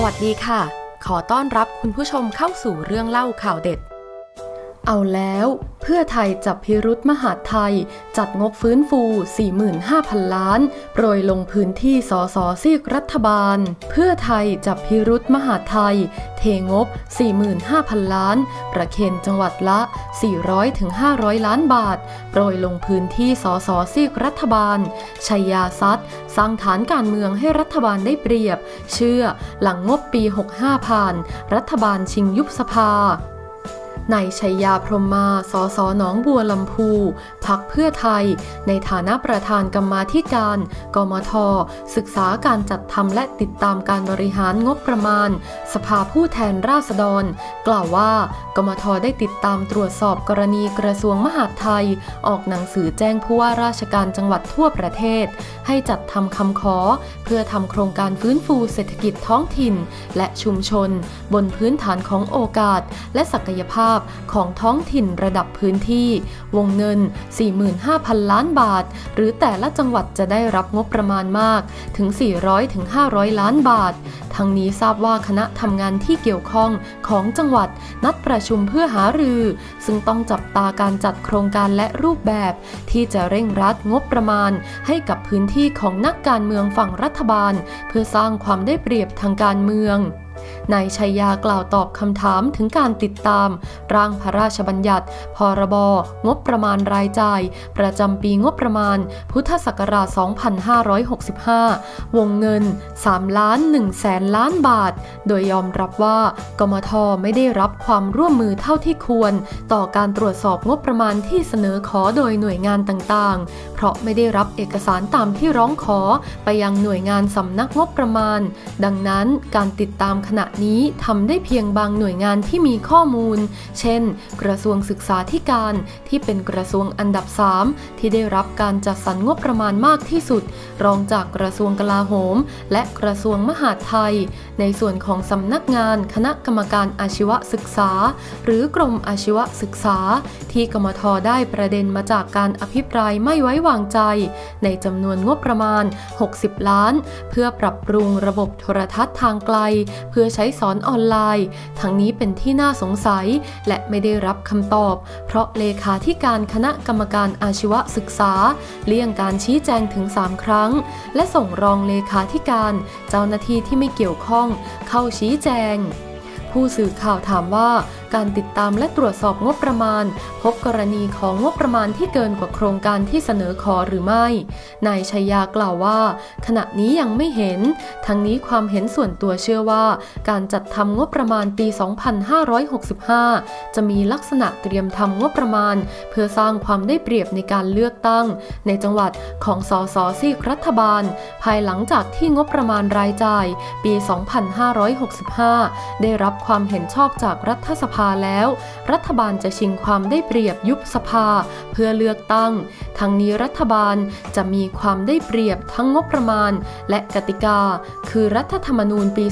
วัสดีค่ะขอต้อนรับคุณผู้ชมเข้าสู่เรื่องเล่าข่าวเด็ดเอาแล้วเพื่อไทยจับพิรุธมหาดไทยจัดงบฟื้นฟู 45,000 ล้านโปรยลงพื้นที่สสซีกรัฐบาลเพื่อไทยจับพิรุธมหาดไทยเทงบ 45,000 ล้านประเคนจังหวัดละ 400-500 ล้านบาทโปรยลงพื้นที่สสซีกรัฐบาลชัยยาซัดสร้างฐานการเมืองให้รัฐบาลได้เปรียบเชื่อหลังงบปี 65 ผ่านรัฐบาลชิงยุบสภานายชัยยาพรหมมาสสหนองบัวลำพูพรรคเพื่อไทยในฐานะประธานกรรมาธิการกมท.ศึกษาการจัดทำและติดตามการบริหารงบประมาณสภาผู้แทนราษฎรกล่าวว่ากมท.ได้ติดตามตรวจสอบกรณีกระทรวงมหาดไทยออกหนังสือแจ้งผู้ว่าราชการจังหวัดทั่วประเทศให้จัดทำคำขอเพื่อทำโครงการฟื้นฟูเศรษฐกิจท้องถิ่นและชุมชนบนพื้นฐานของโอกาสและศักยภาพของท้องถิ่นระดับพื้นที่วงเงิน 45,000 ล้านบาทหรือแต่ละจังหวัดจะได้รับงบประมาณมากถึง 400-500 ล้านบาททั้งนี้ทราบว่าคณะทำงานที่เกี่ยวข้องของจังหวัดนัดประชุมเพื่อหารือซึ่งต้องจับตาการจัดโครงการและรูปแบบที่จะเร่งรัดงบประมาณให้กับพื้นที่ของนักการเมืองฝั่งรัฐบาลเพื่อสร้างความได้เปรียบทางการเมืองนายชัยยากล่าวตอบคำถามถึงการติดตามร่างพระราชบัญญัติพรบงบประมาณรายจ่ายประจำปีงบประมาณพุทธศักราช 2565 วงเงิน 3,100,000 ล้านบาทโดยยอมรับว่ากมท.ไม่ได้รับความร่วมมือเท่าที่ควรต่อการตรวจสอบงบประมาณที่เสนอขอโดยหน่วยงานต่างๆเพราะไม่ได้รับเอกสารตามที่ร้องขอไปยังหน่วยงานสำนักงบประมาณดังนั้นการติดตามขณะนี้ทำได้เพียงบางหน่วยงานที่มีข้อมูลเช่นกระทรวงศึกษาธิการที่เป็นกระทรวงอันดับ 3ที่ได้รับการจัดสรรงบประมาณมากที่สุดรองจากกระทรวงกลาโหมและกระทรวงมหาดไทยในส่วนของสำนักงานคณะกรรมการอาชีวศึกษาหรือกรมอาชีวศึกษาที่กมท.ได้ประเด็นมาจากการอภิปรายไม่ไว้วางใจในจำนวนงบประมาณ60 ล้านเพื่อปรับปรุงระบบโทรทัศน์ทางไกลเพื่อใช้สอนออนไลน์ทั้งนี้เป็นที่น่าสงสัยและไม่ได้รับคำตอบเพราะเลขาธิการคณะกรรมการอาชีวศึกษาเลี่ยงการชี้แจงถึง3 ครั้งและส่งรองเลขาธิการเจ้าหน้าที่ที่ไม่เกี่ยวข้องเข้าชี้แจงผู้สื่อข่าวถามว่าการติดตามและตรวจสอบงบประมาณพบกรณีของงบประมาณที่เกินกว่าโครงการที่เสนอขอหรือไม่นายชัยยากล่าวว่าขณะนี้ยังไม่เห็นทั้งนี้ความเห็นส่วนตัวเชื่อว่าการจัดทำงบประมาณปี 2565 จะมีลักษณะเตรียมทำงบประมาณเพื่อสร้างความได้เปรียบในการเลือกตั้งในจังหวัดของสสซีกรัฐบาลภายหลังจากที่งบประมาณรายจ่ายปี 2565 ได้รับความเห็นชอบจากรัฐสภาแล้วรัฐบาลจะชิงความได้เปรียบยุบสภาเพื่อเลือกตั้งทั้งนี้รัฐบาลจะมีความได้เปรียบทั้งงบประมาณและกติกาคือรัฐธรรมนูญปี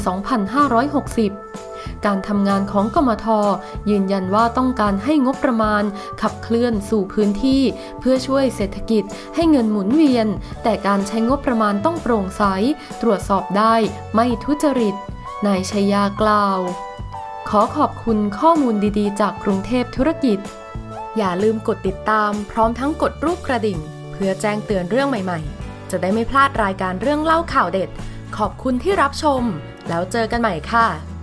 2560 การทำงานของกมท.ยืนยันว่าต้องการให้งบประมาณขับเคลื่อนสู่พื้นที่เพื่อช่วยเศรษฐกิจให้เงินหมุนเวียนแต่การใช้งบประมาณต้องโปร่งใสตรวจสอบได้ไม่ทุจริตนายชัยยากล่าวขอขอบคุณข้อมูลดีๆจากกรุงเทพธุรกิจอย่าลืมกดติดตามพร้อมทั้งกดรูปกระดิ่งเพื่อแจ้งเตือนเรื่องใหม่ๆจะได้ไม่พลาดรายการเรื่องเล่าข่าวเด็ดขอบคุณที่รับชมแล้วเจอกันใหม่ค่ะ